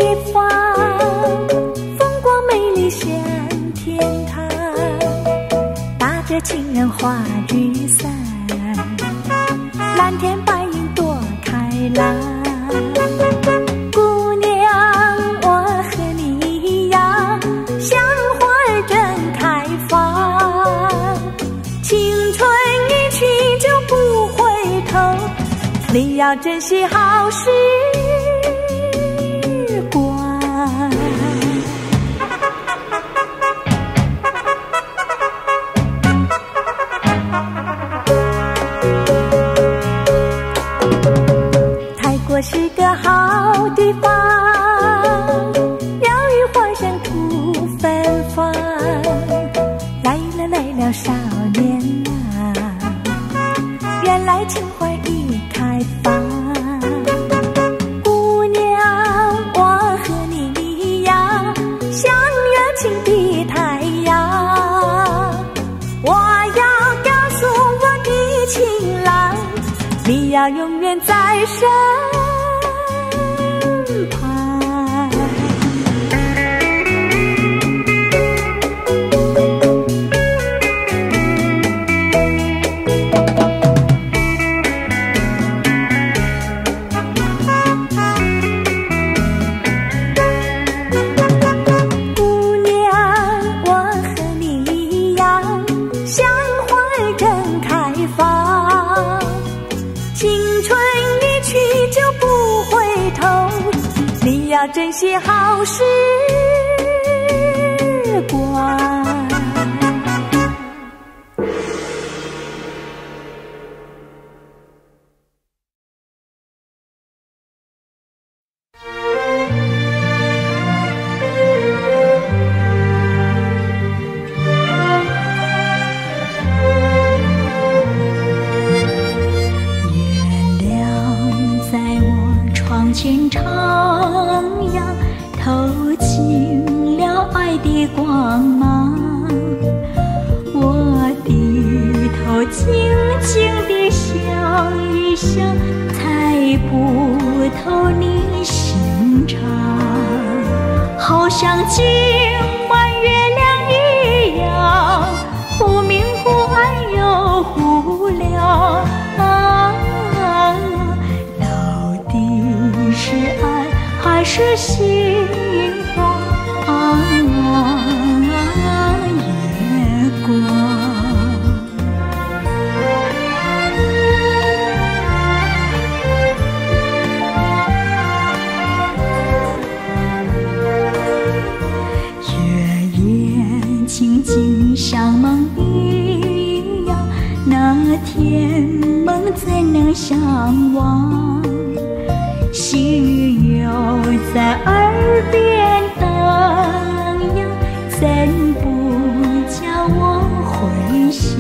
地方，风光美丽像天堂，打着情人花雨伞，蓝天白云多开朗。姑娘，我和你一样，像花儿正开放，青春一去就不回头，你要珍惜好时光。泰国是个好地方，鸟语花香吐芬芳，来了少年郎，原来情怀已开放。姑娘，我和你一样，像热情的太阳，我要告诉我的情郎，你要永远在身旁。姑娘，我和你一样，像花儿正开放，青春一去就不回头，你要珍惜好时光。前徜徉，透进了爱的光芒。我低头静静地想一想，猜不透你心肠。好像今晚月亮一样，忽明忽暗又忽亮。是爱还是心慌？月光，月夜静静像梦一样，那天梦怎能相忘？细雨又在耳边荡漾，怎不叫我回想？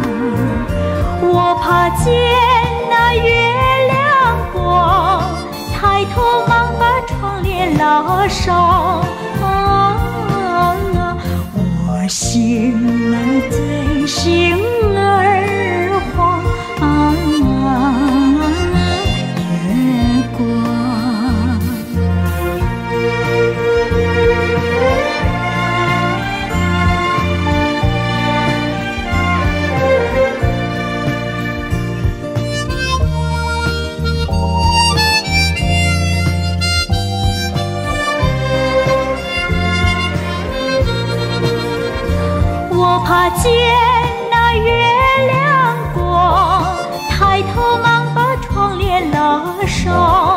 我怕见那月亮光，抬头忙把窗帘拉上。我心儿对心儿慌。我怕见那月亮光，抬头忙把窗帘拉上。